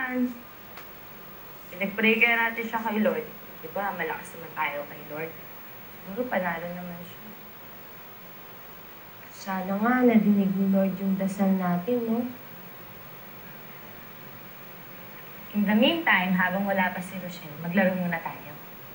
yan. Pinag-pray kaya natin siya kay Lord. Di ba, malakas naman tayo kay Lord. Siguro panalo naman siya. Sana nga nadinig ni Lord yung dasal natin, no? In the meantime, habang wala pa si Rochelle, maglaro muna tayo.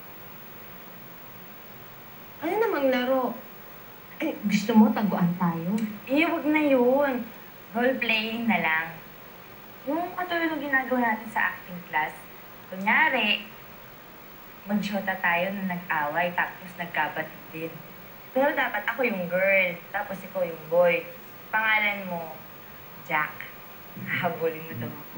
Ano namang laro? Eh, gusto mo taguan tayo? Eh, wag na yun. Role-playing na lang. Yung katulad ng ginagawa natin sa acting class. Kunyari, mag-shota tayo nung nag-away, tapos nagkabatid din. Pero dapat ako yung girl, tapos ikaw yung boy. Pangalan mo, Jack. Hahabulin mo daw ako.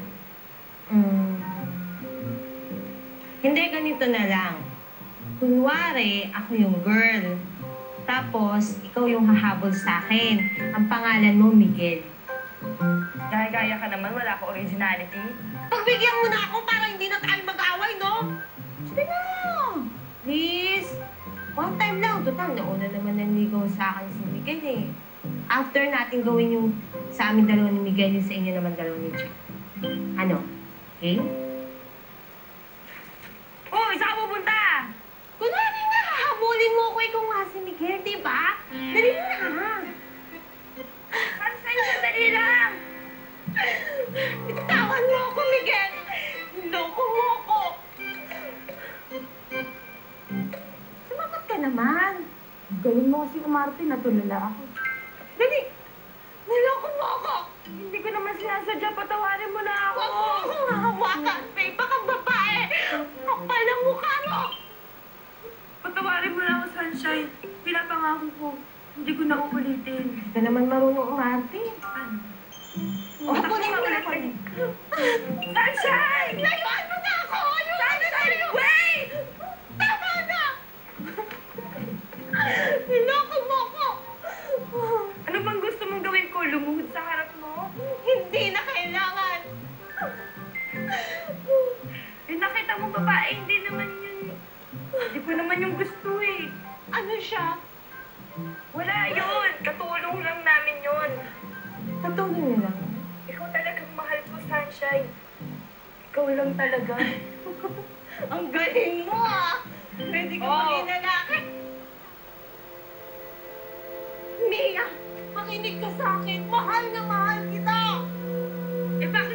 Hindi, ganito na lang. Kunwari, ako yung girl. Tapos, ikaw yung hahabol sa akin. Ang pangalan mo, Miguel. Gaya-gaya ka naman, wala ka originality. Pagbigyan mo na ako para hindi na tayo mag-away, no? Sige na! Please! One time lang. Total, nauna naman nanligaw sa akin si Miguel eh. After natin gawin yung sa amin dalawa ni Miguel, yung sa inyo naman dalawa ni Jack. Ano? Okay? Oh, isa ka pupunta! Kunwari nga, hahabulin mo ako ikaw nga si Miguel, di ba? Dali mo na! Pansin, sandali lang! Itawan mo ako, Miguel! Loko mo ako! Sumagot ka naman! Gawin mo kasi umarte, natulala ako. Dali! Niloko mo ako! Hindi ko naman sinasadya, patawarin mo na ako! Huwag mo akong hahawakan, babe! Baka babae! Kapal ang mukha mo! Patawarin mo na ako, Sunshine. Pinapangako ko, hindi ko na uulitin. Hindi ka naman marunong umarte. Ano? Habulin mo na ako! Sunshine! Layuan mo na ako! Ayun na tayo! Wait! Tama na! Niloko mo ako! Ano bang gusto mong gawin ko? Lumuhod sa harap mo? Hindi na kailangan! Eh, nakita mo babae, hindi naman yun. Hindi ko naman yung gusto eh. Ano siya? Wala yun. Katulong lang namin yun. Katulong niyo lang. Ikaw talagang mahal ko, Sunshine. Ikaw lang talaga. Ang galing mo ah! Pwede ka maging lalaki. Mia, makinig ka sa akin. Mahal na mahal kita. Eh, bakit